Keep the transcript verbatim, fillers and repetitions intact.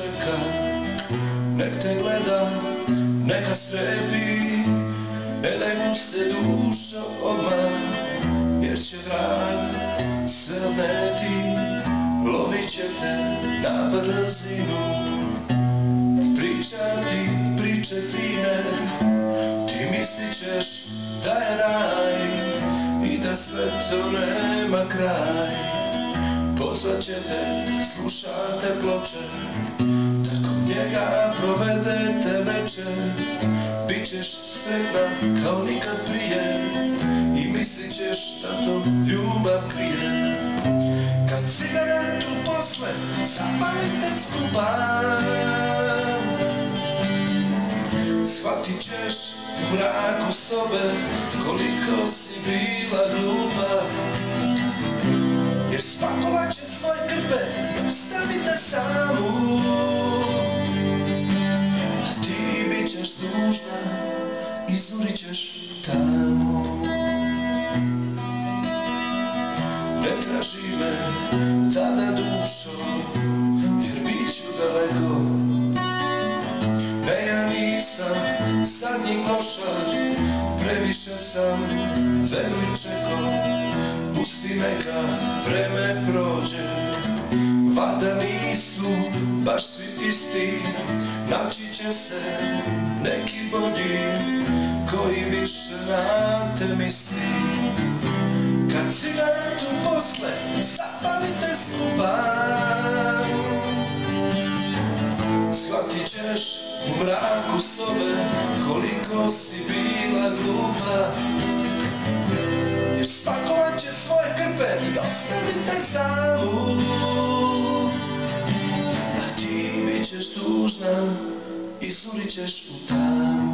čeka, nek te gleda, neka strepi, ne daj mu se dušo odmah, jer će vrag sve odneti, lovit će te na brzinu. Pričati priče fine, ti mislit ćeš da je raj i da sve to nema kraj. Pozvat će te, slušate ploče, da kod njega provedete večer. Bićeš sretna kao nikad prije i mislit ćeš da to ljubav krije. Kad cigaretu posle zapalite skupa, shvatit ćeš u mraku sobe koliko si bila glupa. Jer spakovat će svoje krpe i ostavite samu, a ti bit ćeš tužna, izurit ćeš tamo. Ne traži me tada dušo, jer bit ću daleko. Ne, ja nisam zadnji klošar, previše sam, veruj čeko. Pusti neka vreme prođe, valjda nisu baš svi isti, naći će se neki bolji koji više na te misli. Kad cigaretu posle zapalite skupa, shvatit ćeš u mraku sobe koliko si bila glupa. Jer spakovat će svoje krpe i ostavite samu, a ti bit ćeš tužna, izurit ćeš u tamu.